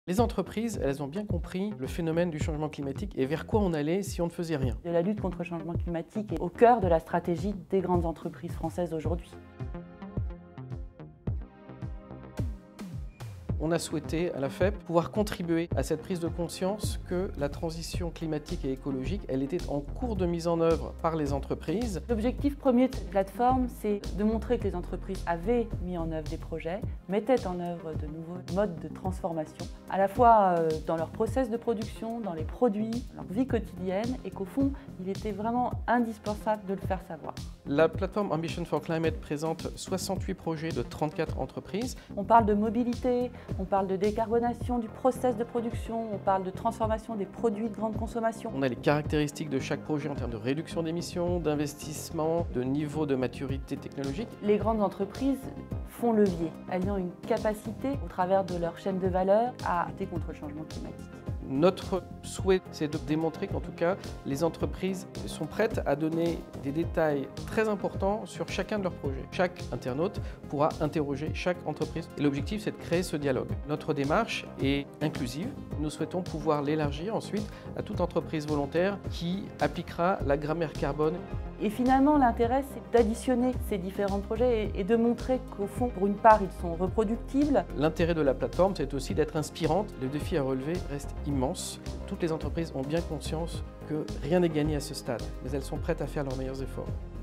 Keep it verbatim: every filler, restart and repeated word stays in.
Les entreprises, elles ont bien compris le phénomène du changement climatique et vers quoi on allait si on ne faisait rien. La lutte contre le changement climatique est au cœur de la stratégie des grandes entreprises françaises aujourd'hui. On a souhaité, à la F E P, pouvoir contribuer à cette prise de conscience que la transition climatique et écologique, elle était en cours de mise en œuvre par les entreprises. L'objectif premier de cette plateforme, c'est de montrer que les entreprises avaient mis en œuvre des projets, mettaient en œuvre de nouveaux modes de transformation, à la fois dans leur process de production, dans les produits, leur vie quotidienne, et qu'au fond, il était vraiment indispensable de le faire savoir. La plateforme Ambition for Climate présente soixante-huit projets de trente-quatre entreprises. On parle de mobilité, on parle de décarbonation du process de production, on parle de transformation des produits de grande consommation. On a les caractéristiques de chaque projet en termes de réduction d'émissions, d'investissement, de niveau de maturité technologique. Les grandes entreprises font levier. Elles ont une capacité, au travers de leur chaîne de valeur, à lutter contre le changement climatique. Notre souhait, c'est de démontrer qu'en tout cas, les entreprises sont prêtes à donner des détails très importants sur chacun de leurs projets. Chaque internaute pourra interroger chaque entreprise. Et l'objectif, c'est de créer ce dialogue. Notre démarche est inclusive. Nous souhaitons pouvoir l'élargir ensuite à toute entreprise volontaire qui appliquera la grammaire carbone. Et finalement, l'intérêt, c'est d'additionner ces différents projets et de montrer qu'au fond, pour une part, ils sont reproductibles. L'intérêt de la plateforme, c'est aussi d'être inspirante. Le défi à relever reste immense. Toutes les entreprises ont bien conscience que rien n'est gagné à ce stade, mais elles sont prêtes à faire leurs meilleurs efforts.